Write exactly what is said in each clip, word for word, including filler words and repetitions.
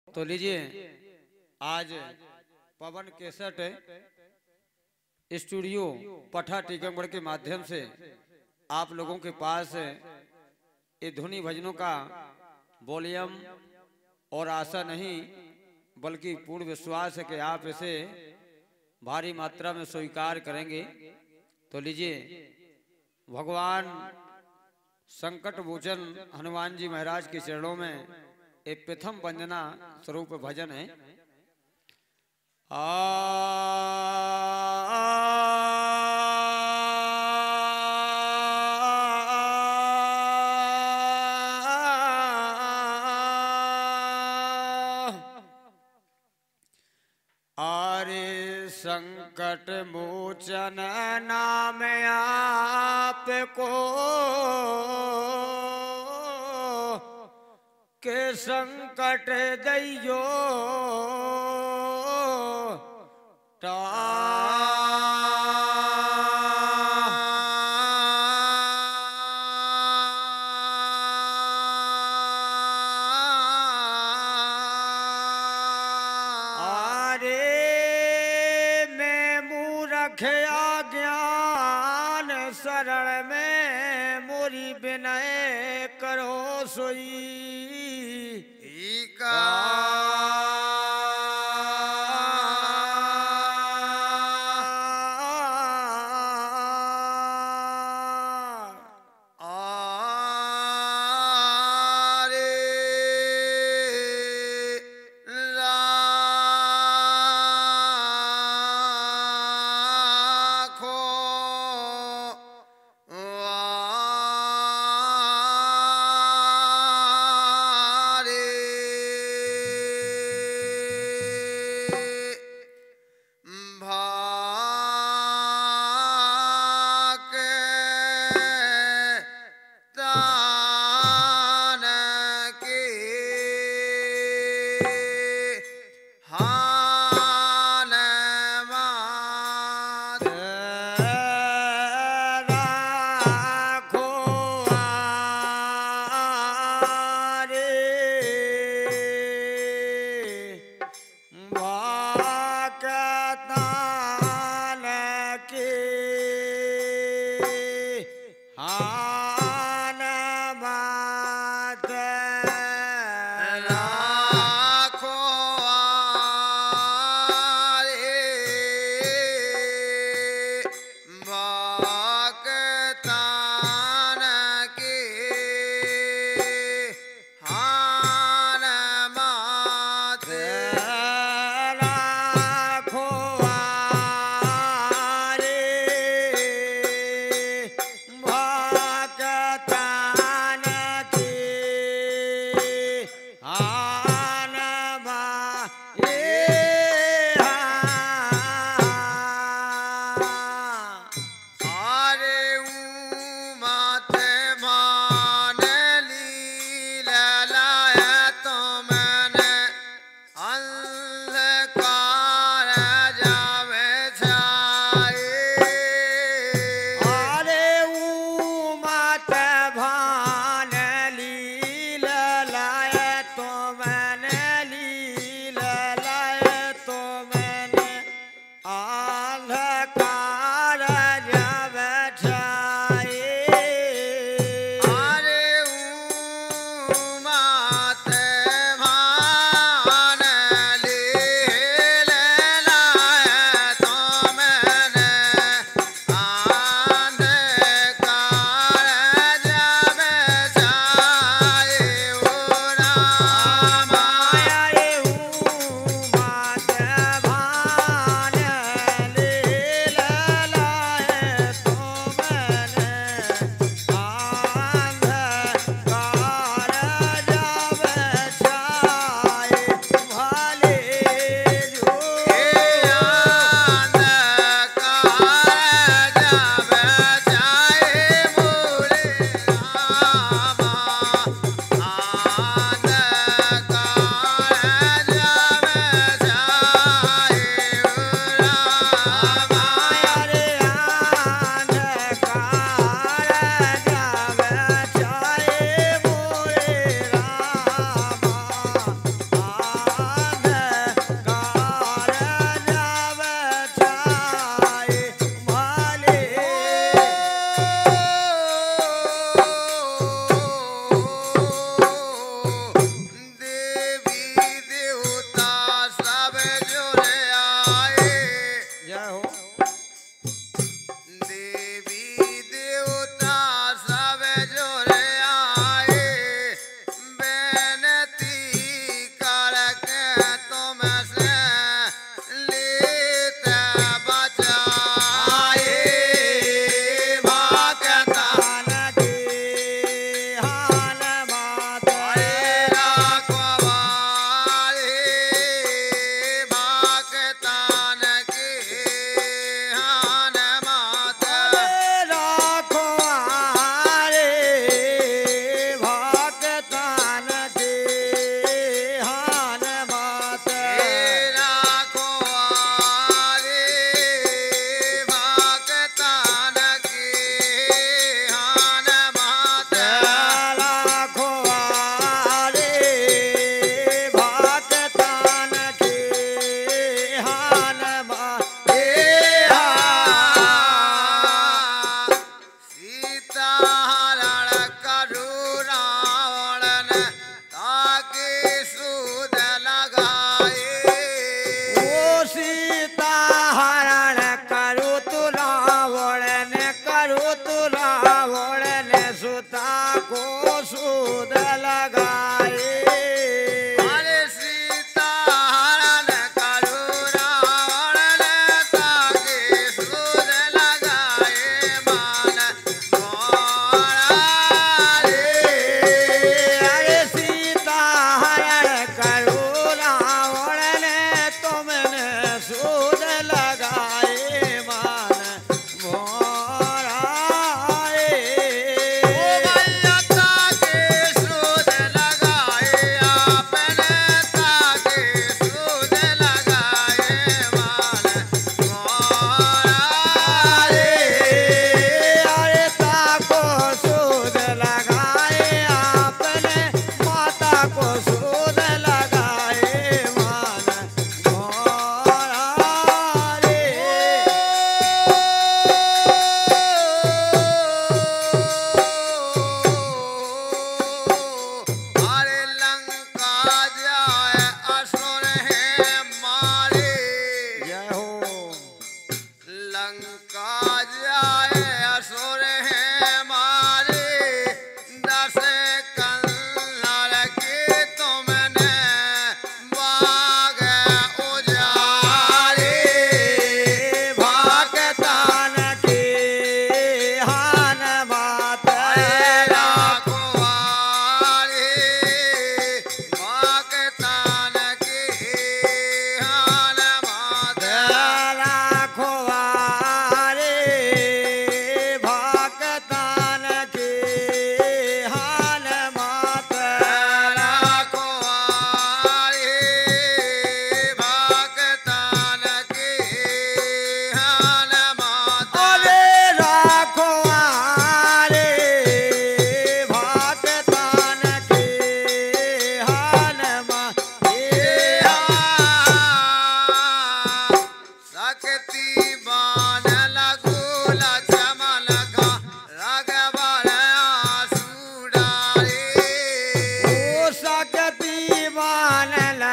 तो लीजिए, आज पवन केसट स्टूडियो पठा टीकमगढ़ के माध्यम से आप लोगों के पास ये धुनी भजनों का वॉल्यूम और आशा नहीं बल्कि पूर्ण विश्वास है कि आप इसे भारी मात्रा में स्वीकार करेंगे। तो लीजिए, भगवान संकट मोचन हनुमान जी महाराज के चरणों में एक प्रथम वंदना स्वरूप भजन है। आ आरे संकट मोचन नाम आपको के संकट दैयो ज्ञान शरण में मोरी विनय करो सोई का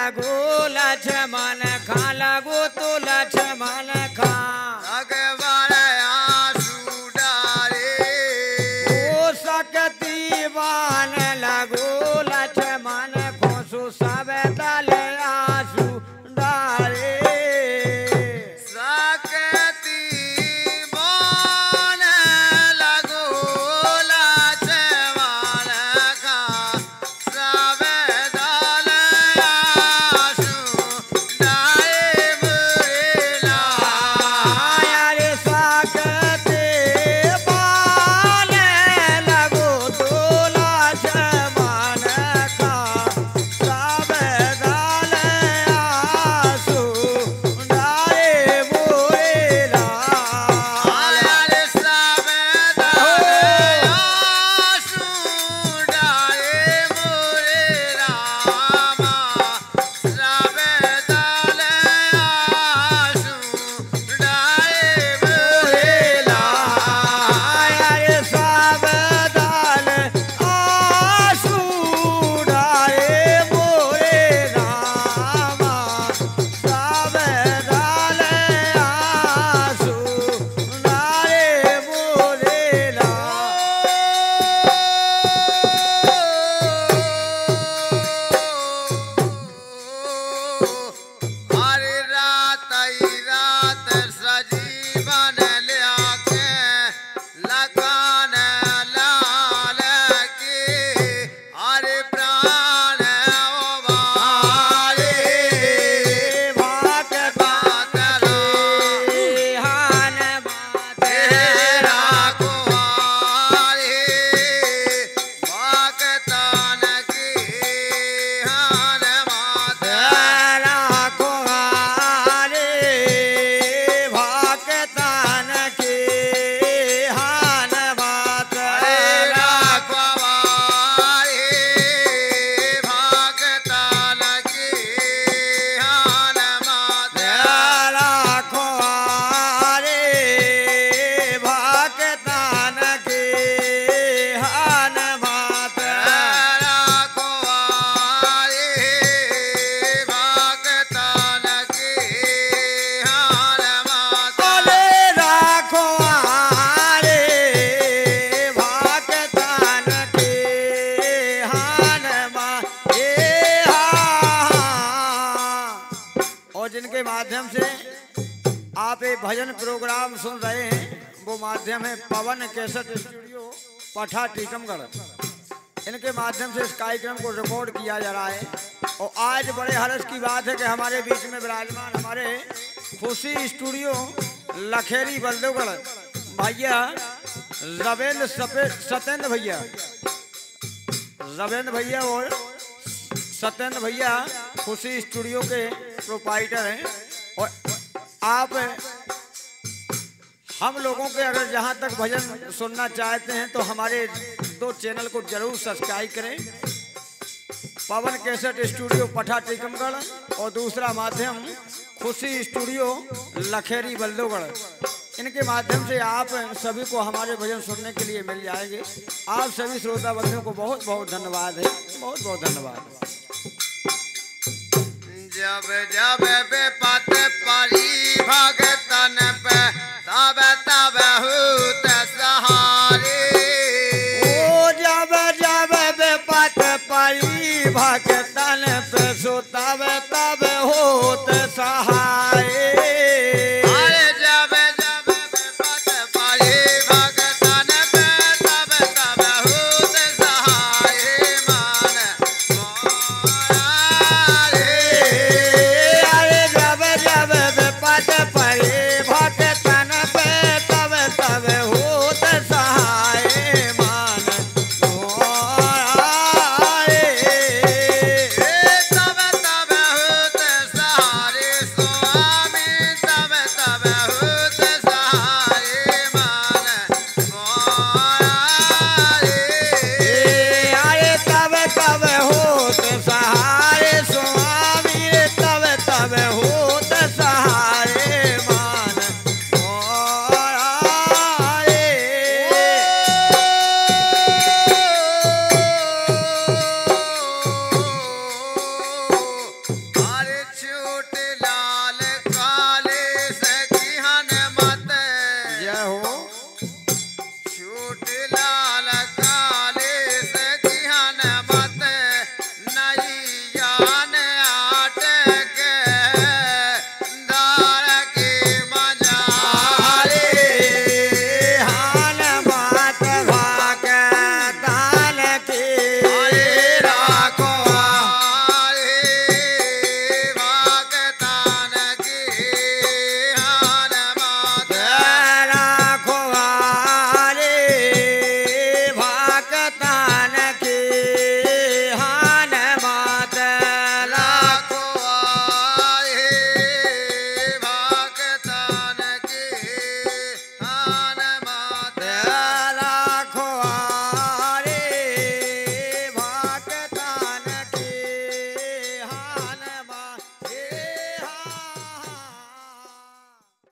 लगो लक्ष्मण खा लगो तो लक्ष्मण खा ओ सकती बान लगो लक्ष्मण खोसु सब दल आंसू डारे भजन प्रोग्राम सुन रहे हैं वो माध्यम है पवन कैसेट स्टूडियो पठा टीकमगढ़। इनके माध्यम से इस कार्यक्रम को रिकॉर्ड किया जा रहा है और आज बड़े हर्ष की बात है कि हमारे बीच में विराजमान हमारे खुशी स्टूडियो लखेरी बल्देवगढ़ भैया रविंद्र सत्येंद्र भैया रविंद्र भैया और सत्येंद्र भैया खुशी स्टूडियो के प्रोपाइटर हैं। और आप हम लोगों के अगर जहां तक भजन सुनना चाहते हैं तो हमारे दो चैनल को जरूर सब्सक्राइब करें, पवन कैसेट स्टूडियो पठा टीकमगढ़ और दूसरा माध्यम खुशी स्टूडियो लखेरी बल्देवगढ़। इनके माध्यम से आप सभी को हमारे भजन सुनने के लिए मिल जाएंगे। आप सभी श्रोता बंधुओं को बहुत बहुत धन्यवाद है, बहुत बहुत धन्यवाद। जब जब विपत परी भगतन पे तब तब होत सहारे। ओ जब जब विपत परी भगतन पे सो तब तब होत सहारे।